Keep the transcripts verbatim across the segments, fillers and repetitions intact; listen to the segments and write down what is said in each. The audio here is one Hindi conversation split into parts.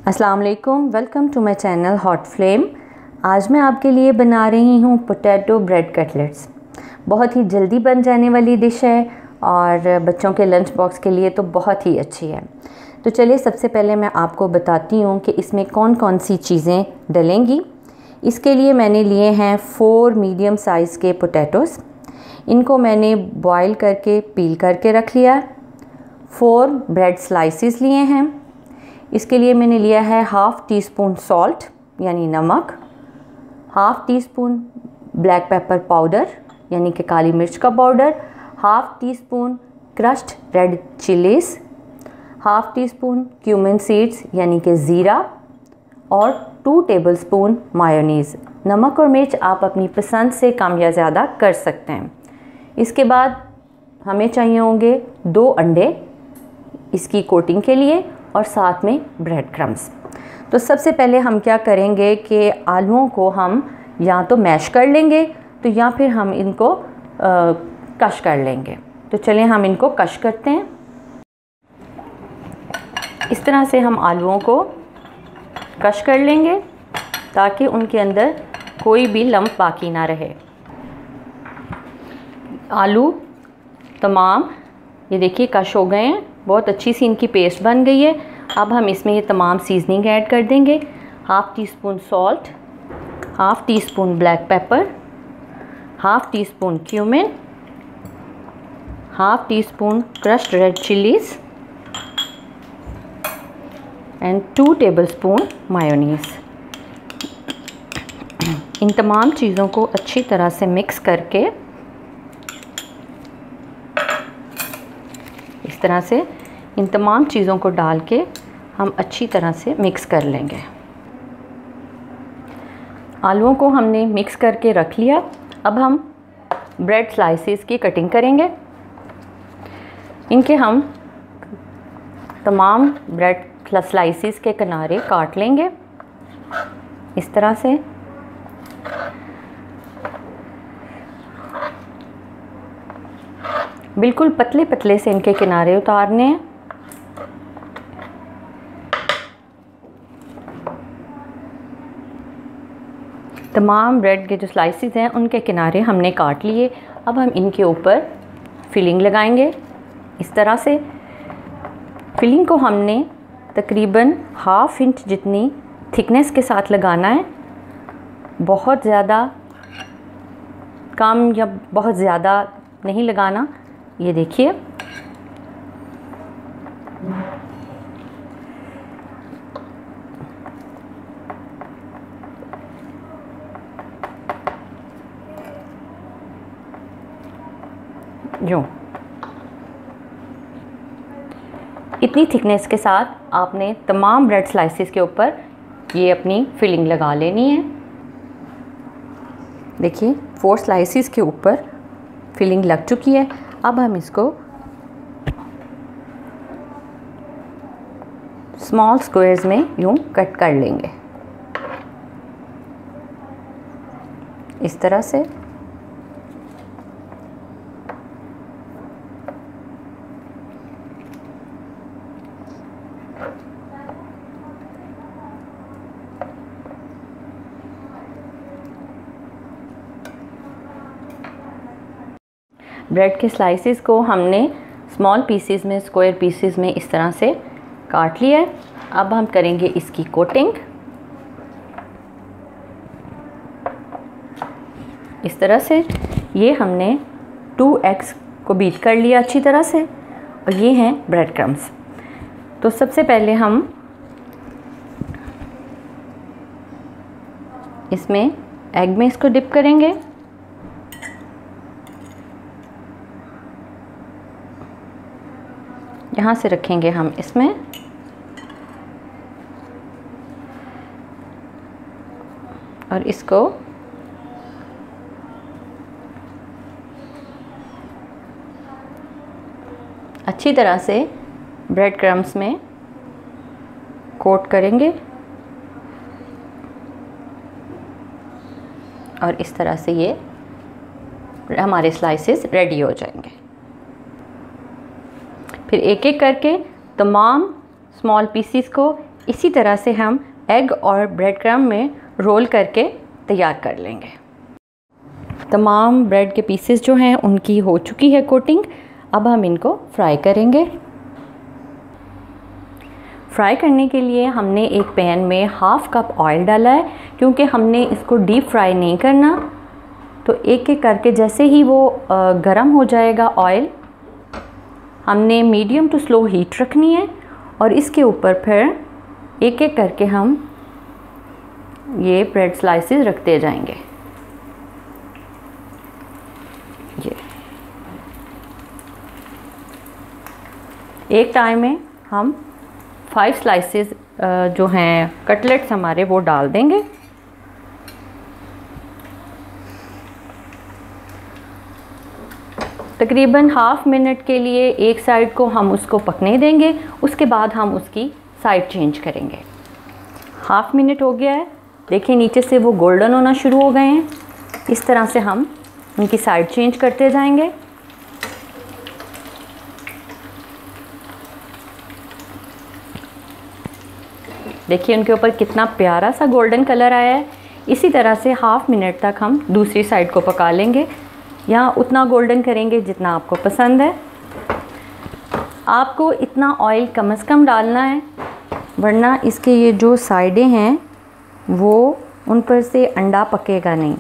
अस्सलाम वालेकुम, welcome to my channel hot flame. आज मैं आपके लिए बना रही हूँ पोटैटो ब्रेड कटलेट्स। बहुत ही जल्दी बन जाने वाली डिश है और बच्चों के लंच बॉक्स के लिए तो बहुत ही अच्छी है। तो चलिए सबसे पहले मैं आपको बताती हूँ कि इसमें कौन कौन सी चीज़ें डलेंगी। इसके लिए मैंने लिए हैं फोर मीडियम साइज़ के पोटैटोज़। इनको मैंने बॉईल करके पील करके रख लिया। फोर ब्रेड स्लाइसेस लिए हैं। इसके लिए मैंने लिया है हाफ़ टी स्पून सॉल्ट यानी नमक, half teaspoon black pepper powder यानी कि काली मिर्च का powder, half teaspoon crushed red chillies, half teaspoon cumin seeds यानी कि ज़ीरा और टू टेबलस्पून मायोनीज़। नमक और मिर्च आप अपनी पसंद से कम या ज़्यादा कर सकते हैं। इसके बाद हमें चाहिए होंगे दो अंडे इसकी कोटिंग के लिए और साथ में ब्रेड क्रम्स। तो सबसे पहले हम क्या करेंगे कि आलूओं को हम या तो मैश कर लेंगे तो या फिर हम इनको आ, कश कर लेंगे। तो चलिए हम इनको कश करते हैं। इस तरह से हम आलूओं को कश कर लेंगे ताकि उनके अंदर कोई भी लम्प बाकी ना रहे। आलू तमाम ये देखिए कश हो गए हैं, बहुत अच्छी सी इनकी पेस्ट बन गई है। अब हम इसमें ये तमाम सीजनिंग ऐड कर देंगे। Half teaspoon salt, half teaspoon black pepper, half teaspoon cumin, half teaspoon crushed red chillies and two tablespoon mayonnaise. इन तमाम चीज़ों को अच्छी तरह से मिक्स करके इस तरह से इन तमाम चीज़ों को डाल के हम अच्छी तरह से मिक्स कर लेंगे। आलूओं को हमने मिक्स करके रख लिया। अब हम ब्रेड स्लाइसेस की कटिंग करेंगे। इनके हम तमाम ब्रेड स्लाइसेस के किनारे काट लेंगे इस तरह से। बिल्कुल पतले पतले से इनके किनारे उतारने हैं। तमाम ब्रेड के जो स्लाइसेस हैं उनके किनारे हमने काट लिए। अब हम इनके ऊपर फिलिंग लगाएंगे इस तरह से। फिलिंग को हमने तकरीबन हाफ इंच जितनी थिकनेस के साथ लगाना है। बहुत ज़्यादा कम या बहुत ज़्यादा नहीं लगाना। ये देखिए यूँ इतनी थिकनेस के साथ आपने तमाम ब्रेड स्लाइसेस के ऊपर ये अपनी फिलिंग लगा लेनी है। देखिए फोर स्लाइसेस के ऊपर फिलिंग लग चुकी है। अब हम इसको स्मॉल स्क्वायर्स में यूँ कट कर लेंगे इस तरह से। ब्रेड के स्लाइसेस को हमने स्मॉल पीसेस में, स्क्वायर पीसेस में इस तरह से काट लिया है। अब हम करेंगे इसकी कोटिंग इस तरह से। ये हमने टू एग्स को बीट कर लिया अच्छी तरह से और ये हैं ब्रेड क्रम्स। तो सबसे पहले हम इसमें एग में इसको डिप करेंगे। यहाँ से रखेंगे हम इसमें और इसको अच्छी तरह से ब्रेड क्रम्स में कोट करेंगे और इस तरह से ये हमारे स्लाइसेस रेडी हो जाएंगे। फिर एक एक करके तमाम स्मॉल पीसीस को इसी तरह से हम एग और ब्रेड क्रम्ब में रोल करके तैयार कर लेंगे। तमाम ब्रेड के पीसेस जो हैं उनकी हो चुकी है कोटिंग। अब हम इनको फ्राई करेंगे। फ्राई करने के लिए हमने एक पैन में हाफ़ कप ऑयल डाला है, क्योंकि हमने इसको डीप फ्राई नहीं करना। तो एक एक करके जैसे ही वो गरम हो जाएगा ऑयल, हमने मीडियम टू स्लो हीट रखनी है और इसके ऊपर फिर एक एक करके हम ये ब्रेड स्लाइसेस रखते जाएंगे। ये एक टाइम में हम फाइव स्लाइसेस जो हैं कटलेट्स हमारे वो डाल देंगे। तकरीबन हाफ मिनट के लिए एक साइड को हम उसको पकने देंगे, उसके बाद हम उसकी साइड चेंज करेंगे। हाफ मिनट हो गया है, देखिए नीचे से वो गोल्डन होना शुरू हो गए हैं। इस तरह से हम उनकी साइड चेंज करते जाएंगे। देखिए उनके ऊपर कितना प्यारा सा गोल्डन कलर आया है। इसी तरह से हाफ मिनट तक हम दूसरी साइड को पका लेंगे, या उतना गोल्डन करेंगे जितना आपको पसंद है। आपको इतना ऑयल कम से कम डालना है, वरना इसके ये जो साइडें हैं वो उन पर से अंडा पकेगा नहीं।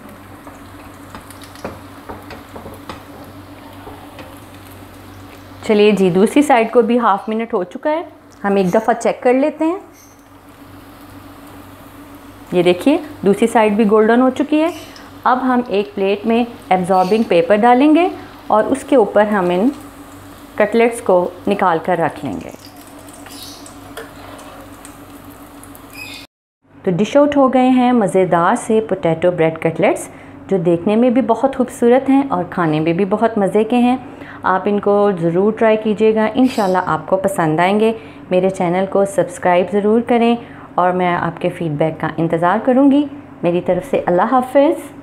चलिए जी, दूसरी साइड को भी हाफ मिनट हो चुका है, हम एक दफ़ा चेक कर लेते हैं। ये देखिए दूसरी साइड भी गोल्डन हो चुकी है। अब हम एक प्लेट में एब्जॉर्बिंग पेपर डालेंगे और उसके ऊपर हम इन कटलेट्स को निकाल कर रख लेंगे। तो डिश आउट हो गए हैं मज़ेदार से पोटैटो ब्रेड कटलेट्स, जो देखने में भी बहुत खूबसूरत हैं और खाने में भी बहुत मज़े के हैं। आप इनको ज़रूर ट्राई कीजिएगा, इंशाल्लाह आपको पसंद आएंगे। मेरे चैनल को सब्सक्राइब ज़रूर करें और मैं आपके फ़ीडबैक का इंतज़ार करूँगी। मेरी तरफ़ से अल्लाह हाफ़िज़।